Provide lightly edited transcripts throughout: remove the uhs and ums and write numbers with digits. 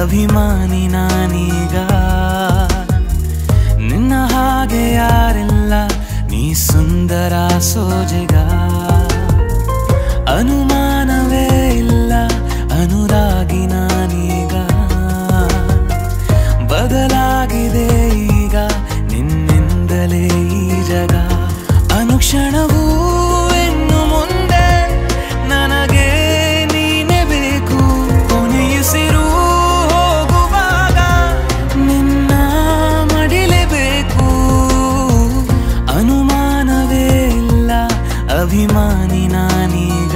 ಅಭಿಮಾನಿ ನಾನೀಗ. ನಿನ್ನ ಹಾಗೆ ಯಾರಿಲ್ಲ, ನೀ ಸುಂದರ ಸೋಜಿಗ. ಅನುಮಾನವೇ ಇಲ್ಲ, ಅನುರಾಗಿ ನಾನೀಗ. ಬದಲಾಗಿದೆ ಈಗ ನಿನ್ನಿಂದಲೇ ಈ ಜಗ. ಅನುಕ್ಷಣವೂ ಇನ್ನು ಮುಂದೆ ನನಗೆ ನೀನೇ ಬೇಕು. ಕೊನೆಯುಸಿರು ಹೋಗುವಾಗ ನಿನ್ನ ಮಡಿಲೇಬೇಕು. ಅನುಮಾನವೇ ಇಲ್ಲ, ಅಭಿಮಾನಿ ನಾನೀಗ.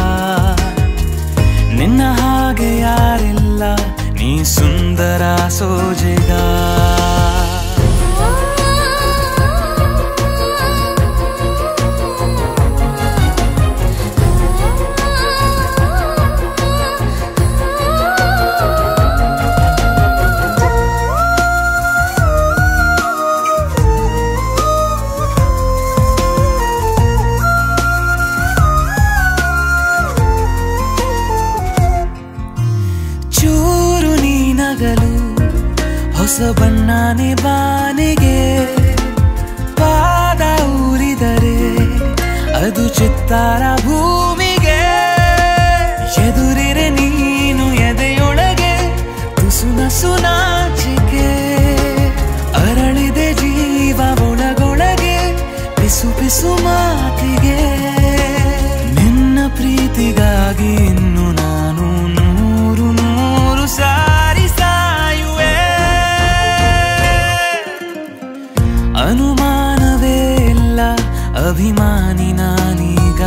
ನಿನ್ನ ಹಾಗೆ ಯಾರಿಲ್ಲ, ನೀ ಸುಂದರ ಸೋಜಿಗ. ಚೂರು ನೀನಗಲು ಹೊಸ ಬಣ್ಣನೆ ಬಾನಿಗೆ. ಪಾದ ಊರಿದರೆ ಅದು ಚಿತ್ತಾರ ಭೂಮಿಗೆ. ಎದುರಿರೆ ನೀನು ಎದೆಯೊಳಗೆ ತುಸು ನಸು ನಾಚಿಕೆ. ಅರಳಿದೆ ಜೀವ ಒಳಗೊಳಗೆ ಪಿಸು ಪಿಸು ಮಾತಿಗೆ. ನಿನ್ನ ಪ್ರೀತಿಗಾಗಿ ಇನ್ನು ನಾನು ನೂರು ನೂರು ಸಾರಿ ಸಾಯುವೆ. ಅನುಮಾನವೇ ಇಲ್ಲ, ಅಭಿಮಾನಿ ನಾನೀಗ.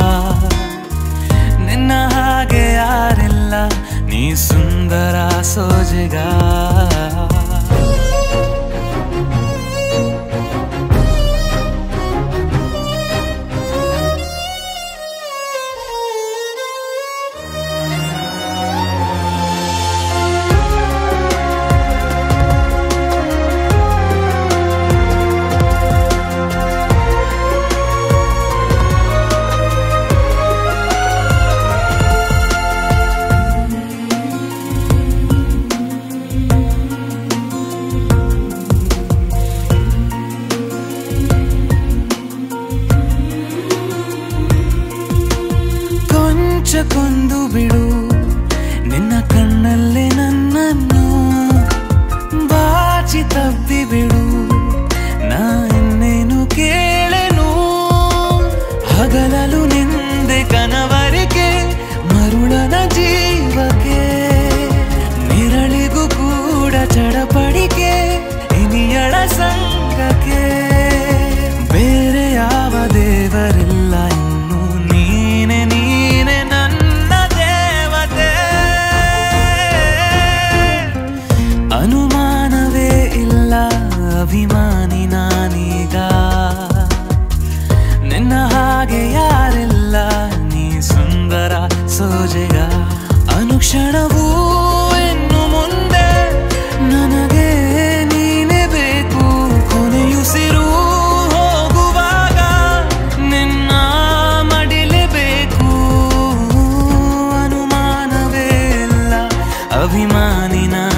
ನಿನ್ನ ಹಾಗೆ ಯಾರಿಲ್ಲ, ನೀ ಸುಂದರ ಸೋಜಿಗ. ಕೊಂದು ಬಿಡು ನಿನ್ನ ಕಣ್ಣಲ್ಲೇ ನನ್ನನ್ನು. ಬಾಚಿ ತಬ್ಬಿ ಬಿಡು, ನಾ ಇನ್ನೇನು ಕೇಳೆನು. ಹಗಲಲು ನಿಂದೆ ಕನವರಿಕೆ, ಮರುಳನ ಜೀವಕ್ಕೆ. ನಿರಳಿಗೂ ಕೂಡ ಚಡಪಡಿಕೆ, ಇನಿಯಳ ಸಂಗಕ್ಕೆ. ಬೇರೆ ಯಾವ ದೇವರಿಲ್ಲ, ಇನ್ನು ನೀನೆ ನೀನೆ ನನ್ನ ದೇವತೆ. ಅನುಮಾನವೇ ಇಲ್ಲ, ಅಭಿಮಾನಿ ನಾನೀಗ. ನಿನ್ನ ಹಾಗೆ ಯಾರಿಲ್ಲ, ನೀ ಸುಂದರ ಸೋಜಿಗ. ಅನುಕ್ಷಣವೂ ಇನ್ನು ಮುಂದೆ ನನಗೆ ನೀನೇ ಬೇಕು. ಕೊನೆಯುಸಿರು ಹೋಗುವಾಗ ನಿನ್ನ ಮಡಿಲೇಬೇಕು. ಅನುಮಾನವೇ ಇಲ್ಲ, ಅಭಿಮಾನಿ ನಾನೀಗ.